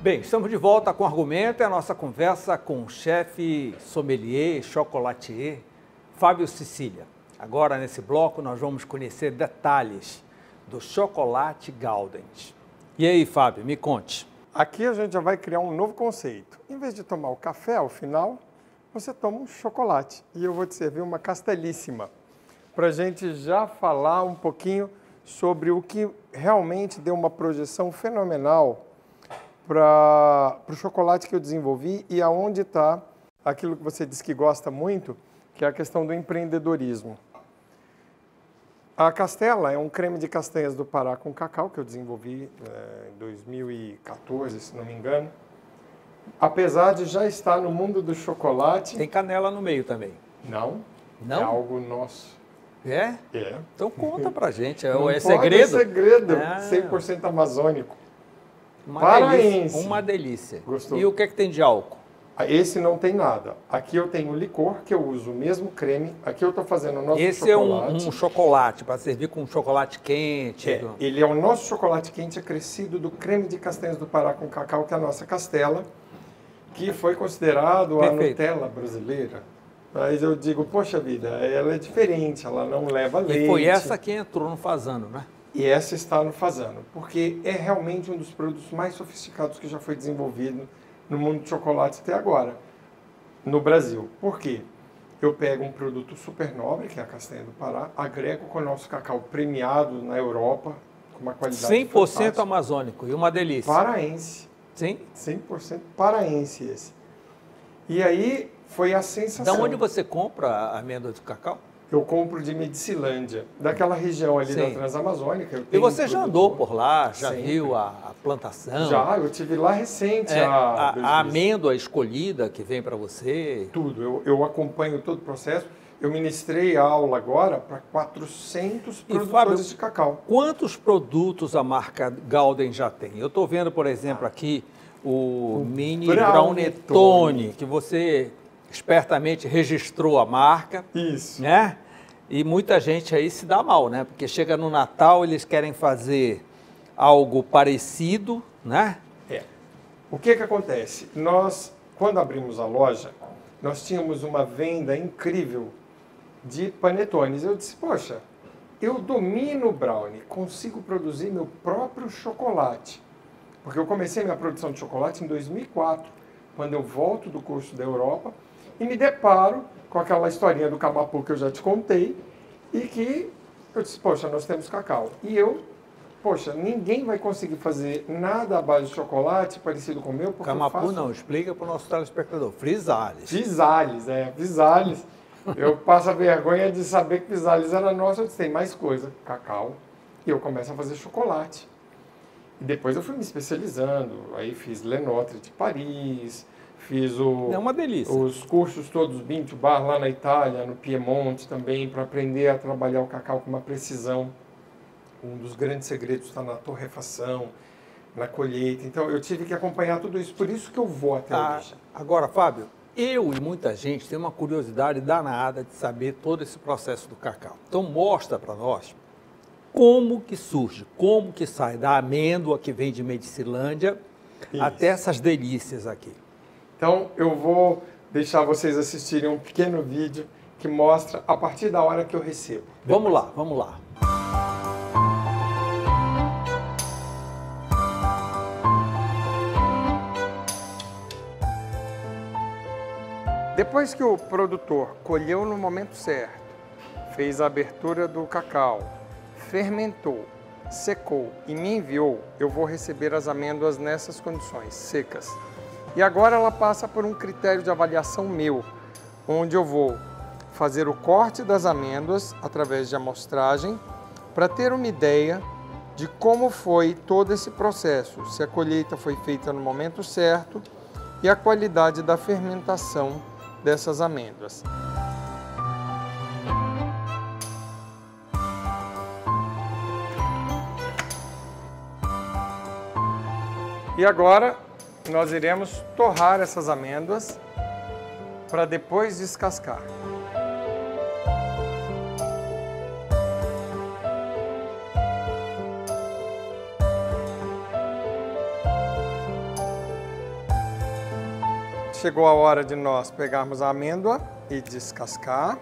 Bem, estamos de volta com o Argumento e a nossa conversa com o chefe sommelier, chocolatier, Fábio Sicília. Agora, nesse bloco, nós vamos conhecer detalhes do chocolate Gaudenz. E aí, Fábio, me conte. Aqui a gente já vai criar um novo conceito. Em vez de tomar o café ao final, você toma um chocolate. E eu vou te servir uma castelíssima, para a gente já falar um pouquinho sobre o que realmente deu uma projeção fenomenal para o chocolate que eu desenvolvi e aonde está aquilo que você disse que gosta muito, que é a questão do empreendedorismo. A Castela é um creme de castanhas do Pará com cacau, que eu desenvolvi em 2014, se não me engano. Apesar de já estar no mundo do chocolate... Tem canela no meio também. Não, não? É algo nosso. É? É. Então conta pra gente, é Não segredo? É segredo, 100% amazônico. Paraense. Uma delícia. Gostou? E o que é que tem de álcool? Esse não tem nada. Aqui eu tenho licor, que eu uso o mesmo creme. Aqui eu estou fazendo o nosso chocolate. Esse é um chocolate, para servir com chocolate quente. Ele é o nosso chocolate quente acrescido do creme de castanhas do Pará com cacau, que é a nossa Castela, que foi considerado a Nutella brasileira. Mas eu digo, poxa vida, ela é diferente, ela não leva leite. E foi essa que entrou no Fasano, né? E essa está no Fasano, porque é realmente um dos produtos mais sofisticados que já foi desenvolvido no mundo de chocolate até agora, no Brasil. Por quê? Eu pego um produto super nobre, que é a castanha do Pará, agrego com o nosso cacau premiado na Europa, com uma qualidade 100% fantástica. amazônico e uma delícia. Paraense. Sim? 100% paraense esse. E aí foi a sensação. Da onde você compra a amêndoa de cacau? Eu compro de Medicilândia, daquela região ali da Transamazônica. E você já andou por lá, já viu a plantação? Já, eu estive lá recente. A amêndoa escolhida que vem para você? Tudo, eu acompanho todo o processo. Eu ministrei aula agora para 400 produtores de cacau. Quantos produtos a marca Gaudenz já tem? Eu estou vendo, por exemplo, aqui o Mini Brownetone, que você espertamente registrou a marca. Isso. Né? E muita gente aí se dá mal, né? Porque chega no Natal, eles querem fazer algo parecido, né? O que acontece? Nós, quando abrimos a loja, nós tínhamos uma venda incrível de panetones. Eu disse, poxa, eu domino o brownie, consigo produzir meu próprio chocolate. Porque eu comecei minha produção de chocolate em 2004, quando eu volto do curso da Europa, e me deparo com aquela historinha do Camapu que eu já te contei, e que eu disse, poxa, nós temos cacau. E eu, poxa, ninguém vai conseguir fazer nada à base de chocolate parecido com o meu, porque Camapu não, explica para o nosso telespectador. Frisales. Frisales. Eu passo a vergonha de saber que Frisales era nosso, eu disse, tem mais coisa, cacau. E eu começo a fazer chocolate. E depois eu fui me especializando, aí fiz Lenotre de Paris, fiz uma delícia. Os cursos todos Bean to Bar lá na Itália, no Piemonte também, para aprender a trabalhar o cacau com uma precisão. Um dos grandes segredos está na torrefação, na colheita. Então eu tive que acompanhar tudo isso, por isso que eu vou até a origem. Agora, Fábio, eu e muita gente tem uma curiosidade danada de saber todo esse processo do cacau. Então mostra para nós como que surge, como que sai da amêndoa que vem de Medicilândia até essas delícias aqui. Então, eu vou deixar vocês assistirem um pequeno vídeo que mostra a partir da hora que eu recebo. Vamos lá. Depois que o produtor colheu no momento certo, fez a abertura do cacau, fermentou, secou e me enviou, eu vou receber as amêndoas nessas condições, secas. E agora ela passa por um critério de avaliação meu, onde eu vou fazer o corte das amêndoas através de amostragem para ter uma ideia de como foi todo esse processo, se a colheita foi feita no momento certo e a qualidade da fermentação dessas amêndoas. E agora nós iremos torrar essas amêndoas para depois descascar. chegou a hora de nós pegarmos a amêndoa e descascar,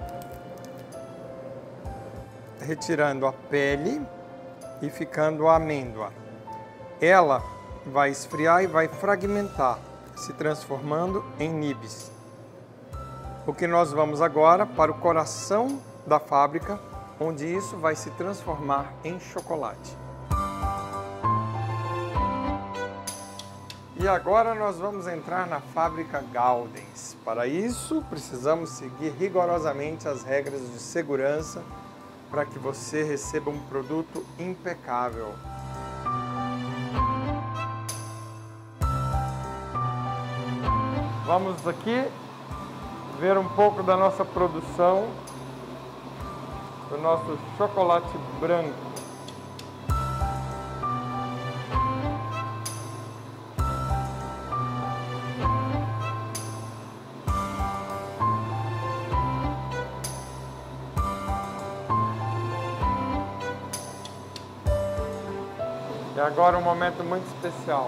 retirando a pele e ficando a amêndoa. Ela vai esfriar e vai fragmentar, se transformando em nibs. O que nós vamos agora para o coração da fábrica, onde isso vai se transformar em chocolate. E agora nós vamos entrar na fábrica Gaudenz. Para isso, precisamos seguir rigorosamente as regras de segurança para que você receba um produto impecável. Vamos aqui ver um pouco da nossa produção, do nosso chocolate branco. E agora um momento muito especial.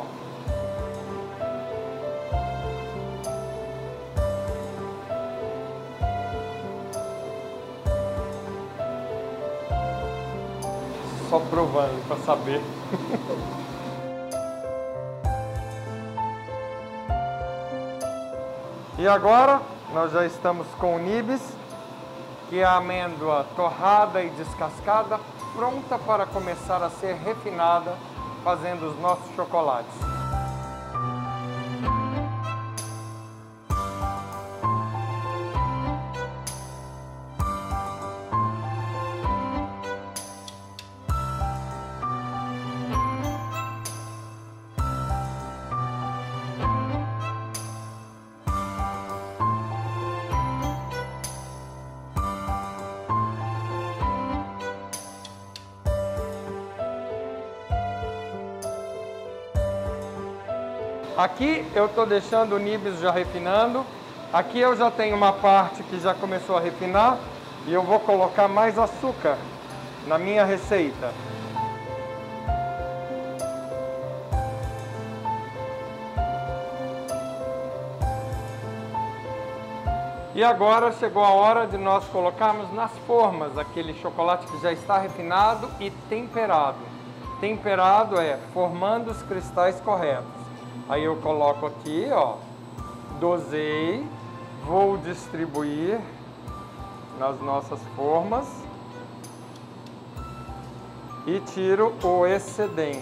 Só provando para saber. E agora nós já estamos com o nibs, que é a amêndoa torrada e descascada, pronta para começar a ser refinada, fazendo os nossos chocolates. Aqui eu estou deixando o nibs já refinando. Aqui eu já tenho uma parte que já começou a refinar e eu vou colocar mais açúcar na minha receita. E agora chegou a hora de nós colocarmos nas formas aquele chocolate que já está refinado e temperado. Temperado é formando os cristais corretos. Aí eu coloco aqui, ó, dosei, vou distribuir nas nossas formas e tiro o excedente.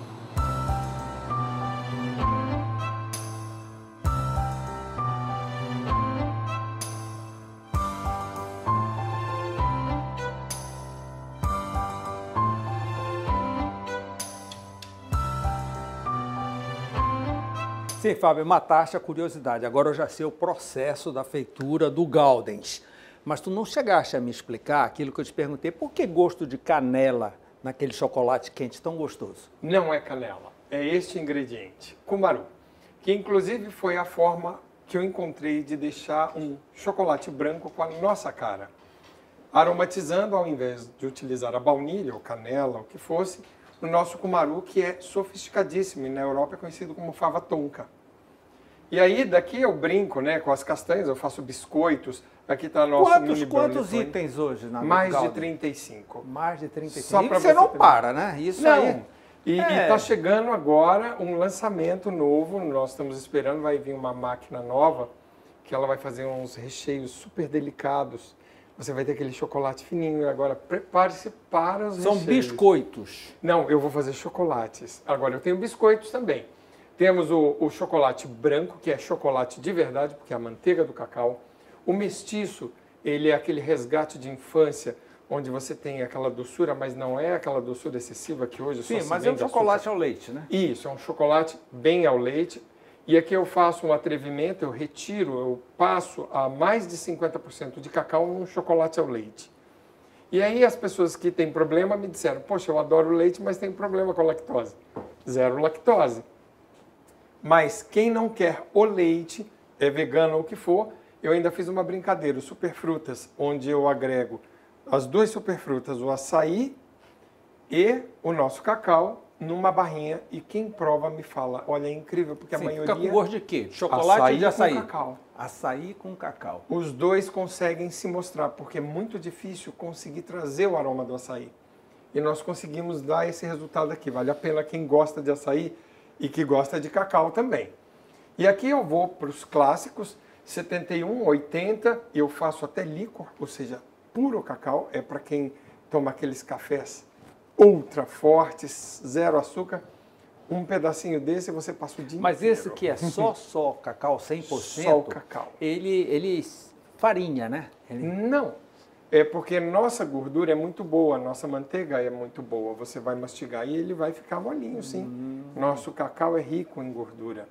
Sim, Fábio, mataste a curiosidade. Agora eu já sei o processo da feitura do Gaudenz. Mas tu não chegaste a me explicar aquilo que eu te perguntei. Por que gosto de canela naquele chocolate quente tão gostoso? Não é canela, é este ingrediente, cumaru, que inclusive foi a forma que eu encontrei de deixar um chocolate branco com a nossa cara. Aromatizando, ao invés de utilizar a baunilha ou canela, o que fosse, o nosso cumaru, que é sofisticadíssimo e na Europa é conhecido como fava tonka. E aí, daqui eu brinco, né, com as castanhas, eu faço biscoitos. Aqui está nosso mini Quantos itens hoje na Mais Gaudenz? de 35. Mais de 35. Só E pra você não ter- para, né? Isso Não. aí. E está chegando agora um lançamento novo, nós estamos esperando, vai vir uma máquina nova, que ela vai fazer uns recheios super delicados. Você vai ter aquele chocolate fininho e agora prepare-se para os São recheios. biscoitos. Não, eu vou fazer chocolates. Agora, eu tenho biscoitos também. Temos o chocolate branco, que é chocolate de verdade, porque é a manteiga do cacau. O mestiço, ele é aquele resgate de infância, onde você tem aquela doçura, mas não é aquela doçura excessiva que hoje Sim, só se mas é um vende chocolate açúcar. ao leite, né? Isso, é um chocolate bem ao leite. E aqui eu faço um atrevimento, eu retiro, eu passo a mais de 50% de cacau no chocolate ao leite. E aí as pessoas que têm problema me disseram, poxa, eu adoro leite, mas tenho problema com a lactose. Zero lactose. Mas quem não quer o leite, é vegano ou o que for, eu ainda fiz uma brincadeira, o Superfrutas, onde eu agrego as duas superfrutas, o açaí e o nosso cacau, numa barrinha e quem prova me fala, olha, é incrível, porque a maioria... Fica com gosto de quê? De chocolate ou de açaí? Com cacau. Açaí com cacau. Os dois conseguem se mostrar, porque é muito difícil conseguir trazer o aroma do açaí. E nós conseguimos dar esse resultado aqui. Vale a pena quem gosta de açaí e que gosta de cacau também. E aqui eu vou para os clássicos, 71, 80, eu faço até líquor, ou seja, puro cacau, é para quem toma aqueles cafés ultra fortes, zero açúcar. Um pedacinho desse você passa o dia Mas inteiro. esse que é só cacau, 100%, só o cacau. Ele farinha, né? Não, é porque nossa gordura é muito boa, nossa manteiga é muito boa. Você vai mastigar e ele vai ficar molinho, sim. Nosso cacau é rico em gordura.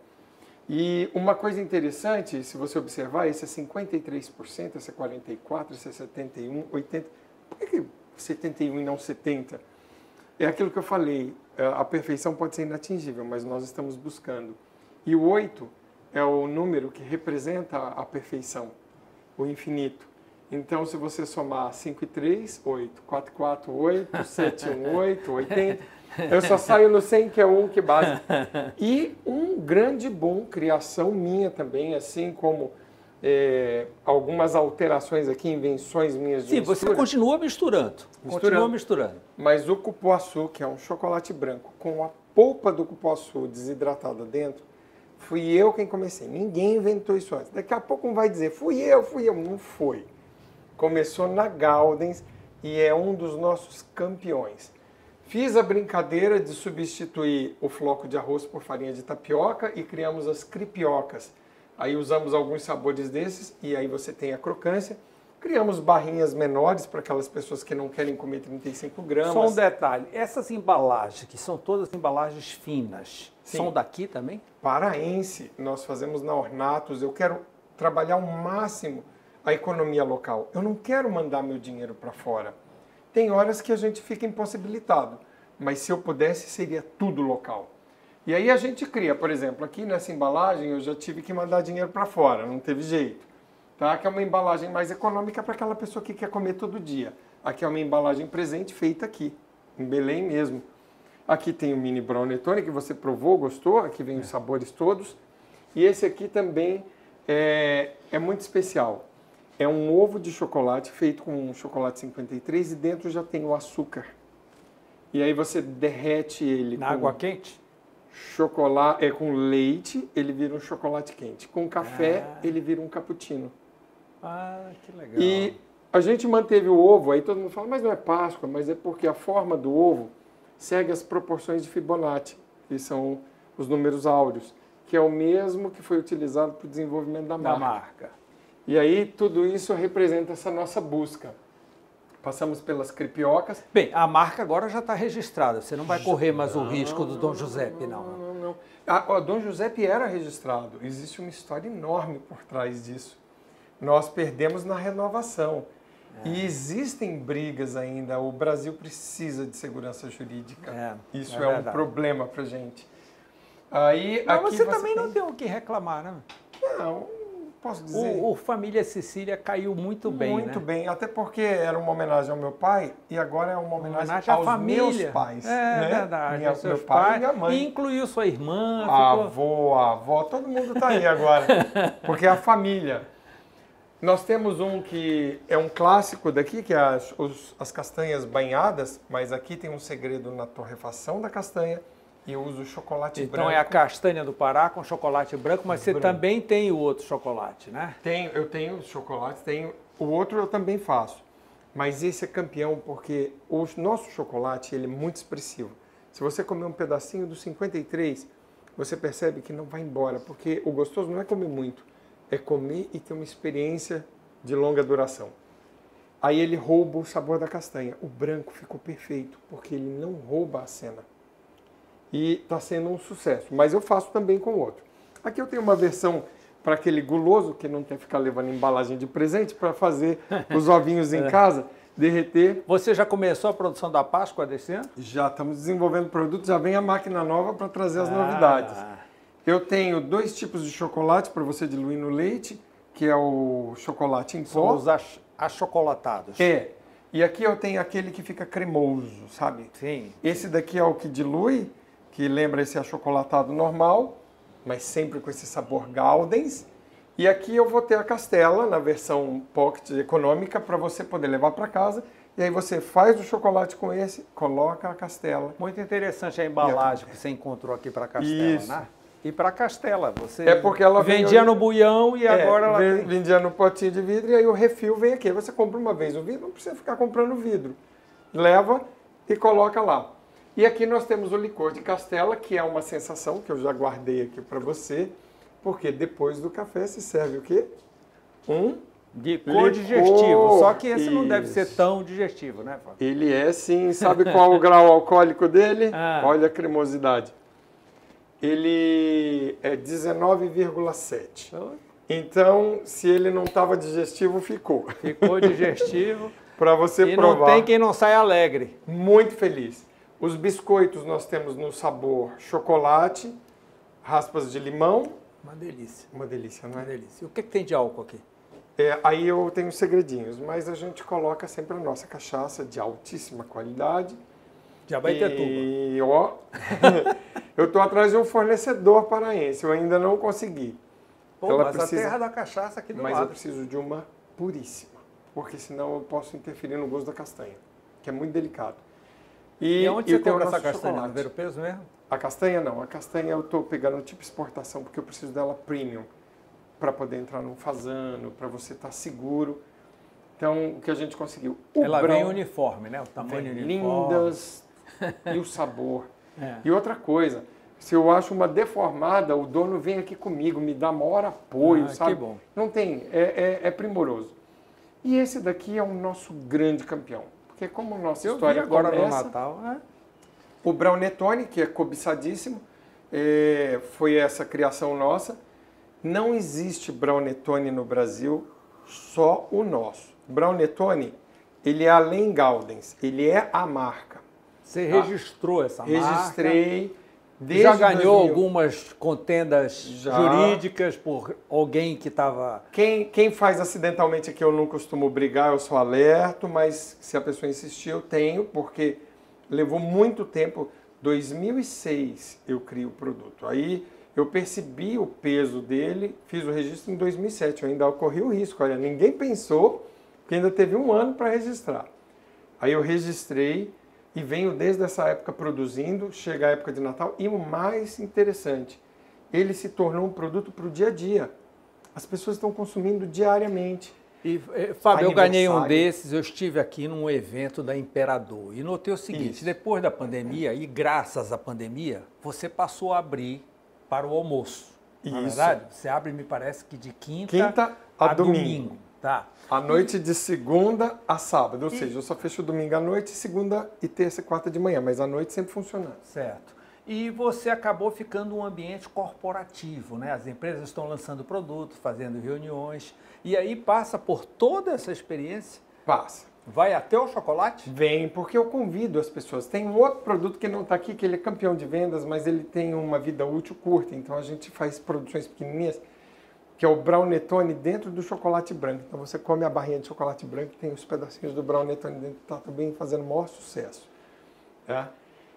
E uma coisa interessante, se você observar, esse é 53%, esse é 44%, esse é 71%, 80%. Por que 71% e não 70%? É aquilo que eu falei, a perfeição pode ser inatingível, mas nós estamos buscando. E o 8 é o número que representa a perfeição, o infinito. Então, se você somar 5 e 3, 8, 4 e 4, 8, 7 e 1, 8, 80, eu só saio no 100, que é 1, que base. E um grande bom criação minha também, assim como algumas alterações aqui, invenções minhas de mistura. Sim, você continua misturando. Continua misturando. Mas o cupuaçu, que é um chocolate branco, com a polpa do cupuaçu desidratada dentro, fui eu quem comecei. Ninguém inventou isso antes. Daqui a pouco um vai dizer, fui eu. Não foi. Começou na Galdens e é um dos nossos campeões. Fiz a brincadeira de substituir o floco de arroz por farinha de tapioca e criamos as cripiocas. Aí usamos alguns sabores desses e aí você tem a crocância. Criamos barrinhas menores para aquelas pessoas que não querem comer 35 gramas. Só um detalhe, essas embalagens, que são todas embalagens finas, Sim. são daqui também? Paraense, nós fazemos na Ornatos. Eu quero trabalhar ao máximo a economia local. Eu não quero mandar meu dinheiro para fora. Tem horas que a gente fica impossibilitado, mas se eu pudesse, seria tudo local. E aí a gente cria, por exemplo, aqui nessa embalagem eu já tive que mandar dinheiro para fora, não teve jeito. Tá? Que é uma embalagem mais econômica para aquela pessoa que quer comer todo dia. Aqui é uma embalagem presente feita aqui, em Belém mesmo. Aqui tem o mini brownie que você provou, gostou, aqui vem os sabores todos. E esse aqui também é muito especial. É um ovo de chocolate feito com um chocolate 53 e dentro já tem o açúcar. E aí você derrete ele na água quente? Chocolate, com leite, ele vira um chocolate quente. Com café, ele vira um cappuccino. Ah, que legal. E a gente manteve o ovo, aí todo mundo fala, mas não é Páscoa, mas é porque a forma do ovo segue as proporções de Fibonacci, que são os números áureos, que é o mesmo que foi utilizado para o desenvolvimento da marca. E aí tudo isso representa essa nossa busca. Passamos pelas cripiocas. Bem, a marca agora já está registrada. Você não vai correr mais o risco do Dom Giuseppe, não. Não. O Dom Giuseppe era registrado. Existe uma história enorme por trás disso. Nós perdemos na renovação. E existem brigas ainda. O Brasil precisa de segurança jurídica. Isso é um problema para a gente. Aí, não, aqui você também não tem o que reclamar, né? Não. Posso dizer? O Família Cecília caiu muito bem, Muito bem, até porque era uma homenagem ao meu pai e agora é uma homenagem aos família. Meus pais. É verdade, meu pai e minha mãe. E incluiu sua irmã. A avó, todo mundo está aí agora, porque é a família. Nós temos um que é um clássico daqui, que é as castanhas banhadas, mas aqui tem um segredo na torrefação da castanha. E eu uso chocolate branco. Então é a castanha do Pará com chocolate branco, mas você também tem o outro chocolate, né? Eu tenho chocolate, o outro eu também faço. Mas esse é campeão porque o nosso chocolate ele é muito expressivo. Se você comer um pedacinho do 53, você percebe que não vai embora, porque o gostoso não é comer muito, é comer e ter uma experiência de longa duração. Aí ele rouba o sabor da castanha. O branco ficou perfeito, porque ele não rouba a cena. E está sendo um sucesso, mas eu faço também com o outro. Aqui eu tenho uma versão para aquele guloso que não quer ficar levando embalagem de presente para fazer os ovinhos em casa, derreter. Você já começou a produção da Páscoa desse ano? Já estamos desenvolvendo produto, já vem a máquina nova para trazer as novidades. Eu tenho 2 tipos de chocolate para você diluir no leite, que é o chocolate em pó. São os achocolatados. E aqui eu tenho aquele que fica cremoso, sabe? Sim. Esse daqui é o que dilui que lembra esse achocolatado normal, mas sempre com esse sabor Galdens. E aqui eu vou ter a Castella na versão Pocket econômica para você poder levar para casa. E aí você faz o chocolate com esse, coloca a Castella. Muito interessante a embalagem que você encontrou aqui para a Castella, Isso. né? E para a Castella, você É porque ela vendia no buião e agora ela tem... vendia no potinho de vidro e aí o refil vem aqui. Você compra uma vez o vidro, não precisa ficar comprando vidro. Leva e coloca lá. E aqui nós temos o licor de Castella, que é uma sensação que eu já guardei aqui para você, porque depois do café se serve o quê? Licor digestivo, só que esse não deve ser tão digestivo, né, Fábio? Ele é sim, sabe qual o grau alcoólico dele? Olha a cremosidade. Ele é 19,7. Então, se ele não estava digestivo, ficou. Ficou digestivo. Para você e provar. E não tem quem não sai alegre. Muito feliz. Os biscoitos nós temos no sabor chocolate, raspas de limão. Uma delícia. Uma delícia, não é? Uma delícia. E o que tem de álcool aqui? Aí eu tenho segredinhos, mas a gente coloca sempre a nossa cachaça de altíssima qualidade. Jabaitetuba. E ó, eu estou atrás de um fornecedor paraense, eu ainda não consegui. Pô, mas a terra da cachaça aqui do lado. Mas eu preciso de uma puríssima, porque senão eu posso interferir no gosto da castanha, que é muito delicado. E onde você compra essa castanha? No Ver o Peso mesmo? A castanha não, a castanha eu estou pegando tipo exportação, porque eu preciso dela premium, para poder entrar num fazano, para você estar seguro. Então, o que a gente conseguiu? Ela vem uniforme, né? O tamanho uniforme. Lindas, e o sabor. E outra coisa, se eu acho uma deformada, o dono vem aqui comigo, me dá maior apoio, sabe? Que bom. Não tem, é primoroso. E esse daqui é o nosso grande campeão. Porque como a nossa história agora começa, no Natal, o Brownetone, que é cobiçadíssimo, foi essa criação nossa. Não existe Brownetone no Brasil, só o nosso. Brownetone, ele é além Galdens, ele é a marca. Você registrou essa marca? Registrei. Já ganhou algumas contendas jurídicas por alguém que estava... Quem faz acidentalmente aqui eu não costumo brigar, eu sou alerto, mas se a pessoa insistir eu tenho, porque levou muito tempo. 2006 eu crio o produto. Aí eu percebi o peso dele, fiz o registro em 2007, eu ainda corri o risco. Olha, ninguém pensou que ainda teve um ano para registrar. Aí eu registrei e venho desde essa época produzindo, chega a época de Natal. E o mais interessante, ele se tornou um produto para o dia a dia. As pessoas estão consumindo diariamente. E, Fábio, eu ganhei um desses, eu estive aqui num evento da Imperador e notei o seguinte, depois da pandemia, e graças à pandemia, você passou a abrir para o almoço. Na verdade, você abre, me parece que de quinta a domingo. Tá. À noite de segunda a sábado, ou seja, eu só fecho domingo à noite, segunda e terça e quarta de manhã, mas à noite sempre funcionando. Certo. E você acabou ficando um ambiente corporativo, né? As empresas estão lançando produtos, fazendo reuniões, e aí passa por toda essa experiência? Passa. Vai até o chocolate? Vem, porque eu convido as pessoas. Tem um outro produto que não está aqui, que ele é campeão de vendas, mas ele tem uma vida útil curta, então a gente faz produções pequenininhas, que é o Brownetone dentro do chocolate branco. Então você come a barrinha de chocolate branco e tem os pedacinhos do Brownetone dentro, está também fazendo o maior sucesso. Tá?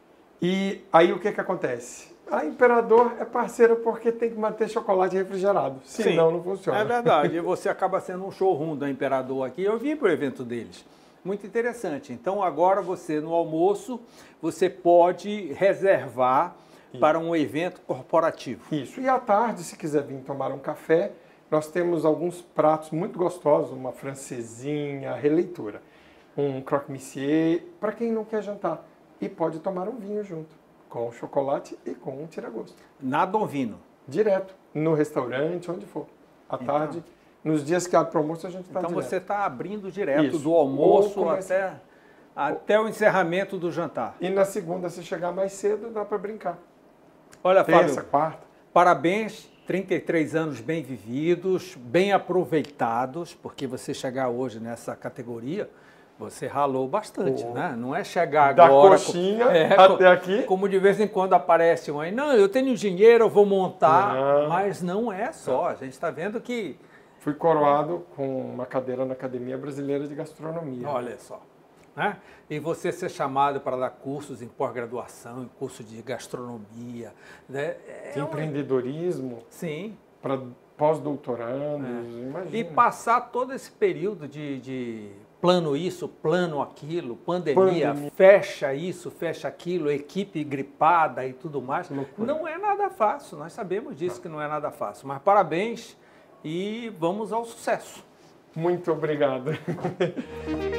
E aí o que acontece? A Imperador é parceira porque tem que manter chocolate refrigerado, senão não funciona. É verdade, e você acaba sendo um showroom da Imperador aqui. Eu vim para o evento deles. Muito interessante. Então agora você, no almoço, você pode reservar para um evento corporativo. Isso. E à tarde, se quiser vir tomar um café, nós temos alguns pratos muito gostosos, uma francesinha, releitura, um croque-monsieur, para quem não quer jantar. E pode tomar um vinho junto, com chocolate e com um tira-gosto. Nada um vinho? Direto, no restaurante, onde for. À tarde, nos dias que abre para almoço, a gente está direto. Então você está abrindo direto do almoço até o encerramento do jantar. E na segunda, se chegar mais cedo, dá para brincar. Olha, terça, Fábio, quarta. Parabéns, 33 anos bem vividos, bem aproveitados, porque você chegar hoje nessa categoria, você ralou bastante, né? Não é chegar da agora... coxinha até aqui. Como de vez em quando aparece um aí, não, eu tenho dinheiro, eu vou montar, mas não é só, a gente está vendo que... Fui coroado com uma cadeira na Academia Brasileira de Gastronomia. Olha só. né? E você ser chamado para dar cursos em pós-graduação, em curso de gastronomia, né? Empreendedorismo. Sim. Para pós-doutorandos, imagina. E passar todo esse período de plano isso, plano aquilo, pandemia, fecha isso, fecha aquilo, equipe gripada e tudo mais. Não é nada fácil, nós sabemos disso que não é nada fácil. Mas parabéns e vamos ao sucesso. Muito obrigado.